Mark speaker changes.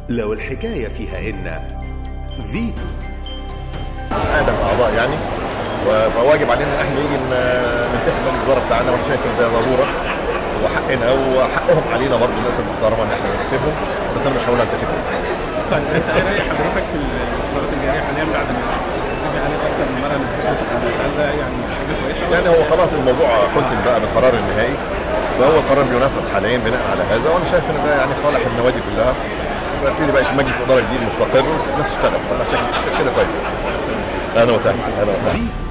Speaker 1: لو الحكاية فيها إن فيتو
Speaker 2: ادم اعضاء يعني، فواجب علينا ان احنا نيجي ننتخب مجلس الاداره بتاعنا، وانا شايف ان ده ضروره وحقنا وحقهم علينا برضه الناس المحترمه ان احنا ننتخبهم، بس انا مش هقول انتخبهم.
Speaker 3: طيب انت ايه راي حضرتك في القرارات الجاريه حاليا بعد ما تيجي عليه اكثر من مره للخصوص؟ هل ده يعني حاجه كويسه؟
Speaker 2: يعني هو خلاص الموضوع حسم بقى بالقرار النهائي، فهو القرار بينفذ حاليا بناء على هذا، وانا شايف ان ده يعني صالح النوادي كلها، ويبتدي بقى مجلس اداره جديد مستقر والناس تشتغل، فانا شايف كده كويس. اهلا وسهلا.